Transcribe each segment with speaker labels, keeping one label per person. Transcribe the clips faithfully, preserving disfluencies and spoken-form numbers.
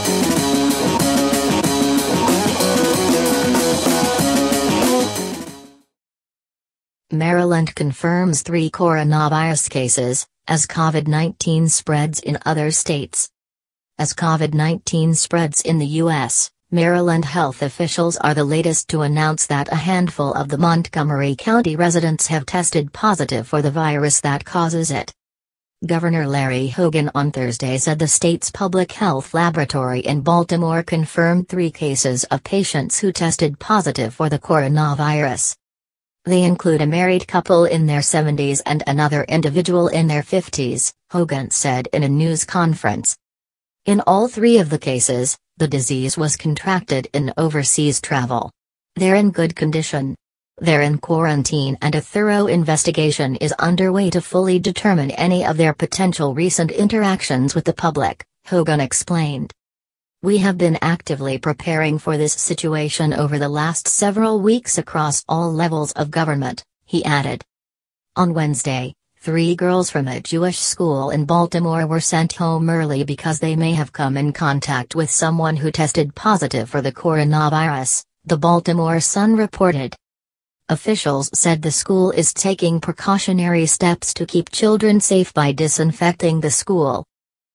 Speaker 1: Maryland confirms three coronavirus cases, as COVID nineteen spreads in other states. As COVID nineteen spreads in the U S, Maryland health officials are the latest to announce that a handful of the Montgomery County residents have tested positive for the virus that causes it. Governor Larry Hogan on Thursday said the state's public health laboratory in Baltimore confirmed three cases of patients who tested positive for the coronavirus. They include a married couple in their seventies and another individual in their fifties, Hogan said in a news conference. In all three of the cases, the disease was contracted in overseas travel. They're in good condition. They're in quarantine and a thorough investigation is underway to fully determine any of their potential recent interactions with the public, Hogan explained. We have been actively preparing for this situation over the last several weeks across all levels of government, he added. On Wednesday, three girls from a Jewish school in Baltimore were sent home early because they may have come in contact with someone who tested positive for the coronavirus, the Baltimore Sun reported. Officials said the school is taking precautionary steps to keep children safe by disinfecting the school.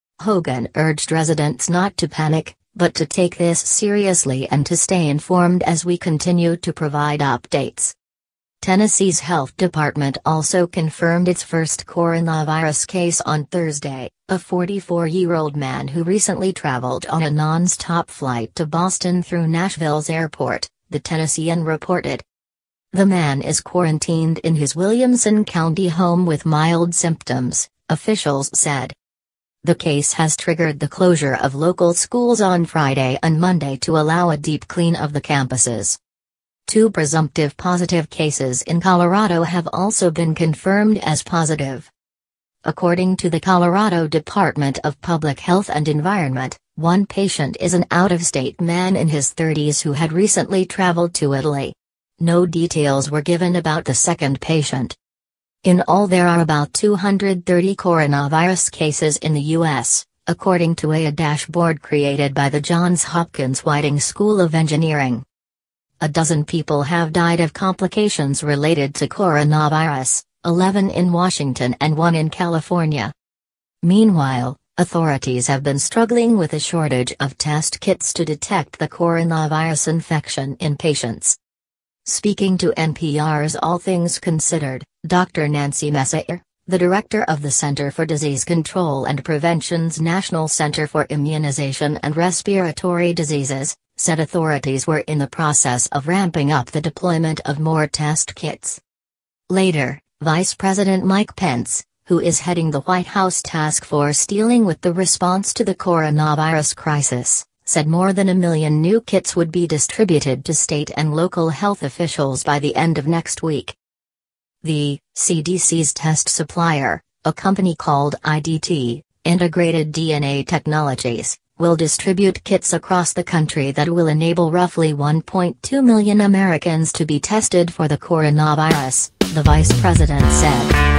Speaker 1: Hogan urged residents not to panic, but to take this seriously and to stay informed as we continue to provide updates. Tennessee's health department also confirmed its first coronavirus case on Thursday, a forty-four-year-old man who recently traveled on a non-stop flight to Boston through Nashville's airport, the Tennessean reported. The man is quarantined in his Williamson County home with mild symptoms, officials said. The case has triggered the closure of local schools on Friday and Monday to allow a deep clean of the campuses. Two presumptive positive cases in Colorado have also been confirmed as positive. According to the Colorado Department of Public Health and Environment, one patient is an out-of-state man in his thirties who had recently traveled to Italy. No details were given about the second patient. In all, there are about two hundred thirty coronavirus cases in the U S, according to a dashboard created by the Johns Hopkins Whiting School of Engineering. A dozen people have died of complications related to coronavirus, eleven in Washington and one in California. Meanwhile, authorities have been struggling with a shortage of test kits to detect the coronavirus infection in patients. Speaking to N P R's All Things Considered, Doctor Nancy Messere, the director of the Center for Disease Control and Prevention's National Center for Immunization and Respiratory Diseases, said authorities were in the process of ramping up the deployment of more test kits. Later, Vice President Mike Pence, who is heading the White House task force dealing with the response to the coronavirus crisis, said more than a million new kits would be distributed to state and local health officials by the end of next week. The C D C's test supplier, a company called I D T, Integrated D N A Technologies, will distribute kits across the country that will enable roughly one point two million Americans to be tested for the coronavirus, the vice president said.